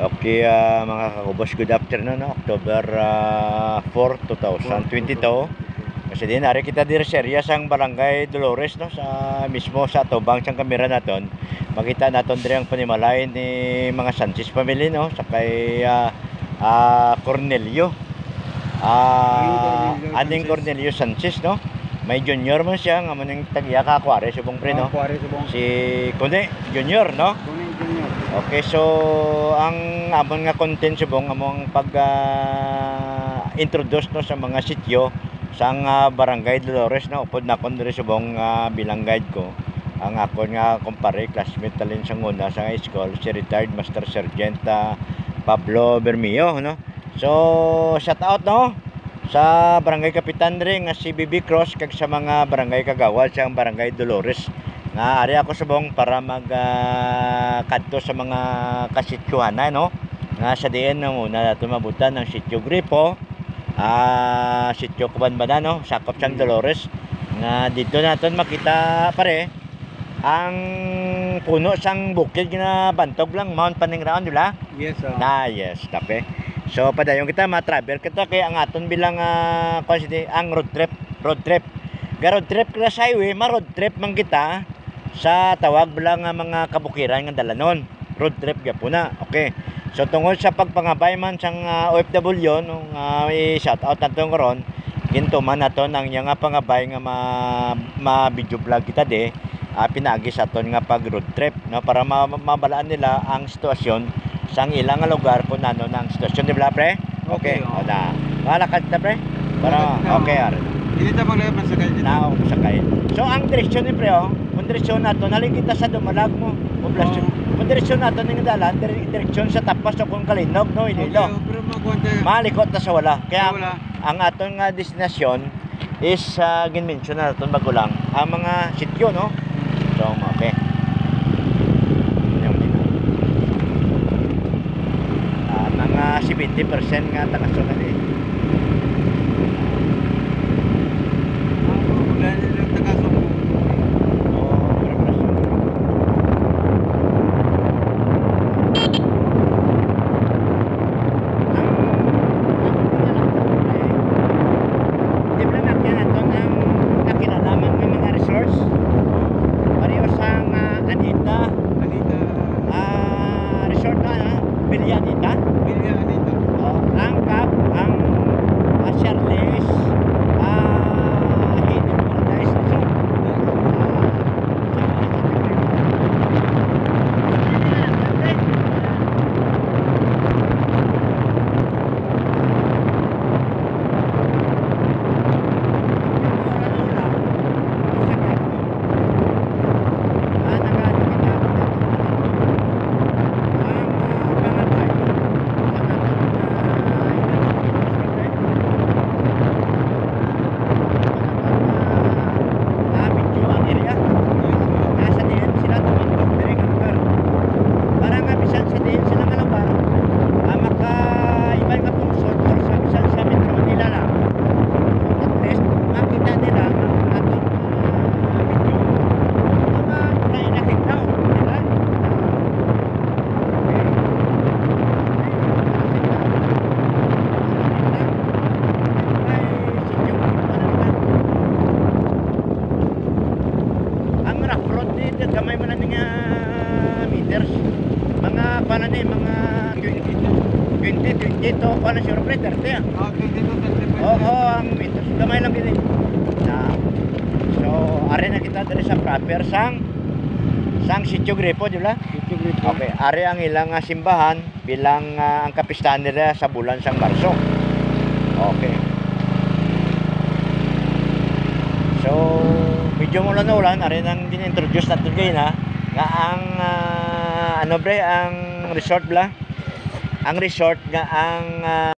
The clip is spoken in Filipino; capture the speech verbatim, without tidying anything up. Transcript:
Okay, uh, mga kakubos, good afternoon, no? October uh, four, twenty twenty-two. Kasi din, nari kita diri sa area sang Barangay Dolores, no? Sa mismo sa tubang sang kamera naton. Makita naton diri ang panimalay ni mga Sanchez family, no? Sa kay uh, uh, Cornelio. Uh, Ading Cornelio Sanchez, no? May junior man siya, nga maning tagya ka Aquare, subong pre, no? Si Kone Junior, no? Okay, so ang amon nga content subong among pag uh, introduce, no, sa mga sityo sang uh, Barangay Dolores, no? Upod na kon diri subong uh, bilang guide ko. Ang akon nga kumpare, classmate talin sa nguna sa school, si retired Master Sergeant uh, Pablo Bermio, no? So shout out, no, sa Barangay Kapitan rin nga si B B Cross, kag sa mga barangay kagawad sa Barangay Dolores. Na ari ako subong para mag uh, kadto sa mga kasityuhan na, no, nga sa diin no, muna nato mabutan ng sityo Gripo, ah uh, sityo Kubanbana, no, sakop sang Dolores. Nga dito naton makita pare ang puno sang bukid na bantog lang Mount Paningraon, di ba? Yes, sir. Na yes, tape. So padayon kita ma-travel kita kay ang aton bilang uh, ang road trip, road trip. Ga road trip class highway, ma road trip man kita sa tawag bilang uh, mga kabukiran nga dalanon. Road trip gyapon na. Okay. So tungod sa pagpangabay man sang uh, O F W, nung uh, i-shout out naton karon, ginto man naton ang nga pangabay nga ma, ma video vlog kita de, uh, pinaagi sa aton nga pag road trip, no, para ma mabalaan nila ang sitwasyon sang ilang lugar kung ano ng sitwasyon, di ba pre? Okay. Okay, O na. Malakad ta pre? Para okay ar. Hindi ta maglagay man sa kay dito. Na sa kay. So ang direksyon ni pre, oh, kung direksyon nato naling kita sa Dumalag mo, poblasyon. Oh. Kung direksyon nato ning dalan, direksyon sa Tapas o kung Kalinog, no, Iloilo. Okay, pero magwanta. Malikot na sa wala. Kaya Sa wala. ang aton nga destinasyon is uh, ginmention na naton bago lang ang mga sityo, no. So okay. Mga seventy percent nga taga-sunod eh. Wala nilang taga-sumo. Oo, preparasyon. Di ba nakyan nato ang nakinalaman ng mga resorts? Pareho sang uh, Anita. Anita. Ah, resort na na, Villa Anita. Bilya Anita. Oh, ang Cap, ang uh, Charles, ah, Hidden Paradise Resort. Gamay mo na nga meters, mga paano na mga twenty, twenty to paano sure pre, thirty ah. Ah, twenty to thirty. Oo, oh, ang meters, gamay lang gini na. So, are na kita dali sa proper sang sang sityo Gripo, di ba? Sityo Gripo. Okay, are ang ilang uh, simbahan bilang uh, ang kapistahan nila sa bulan sang Marso. Okay. So, medyo mula na ulan, are nang din-introduce natin kayo na nga ang uh, ano bre, ang resort bla, ang resort nga ang uh,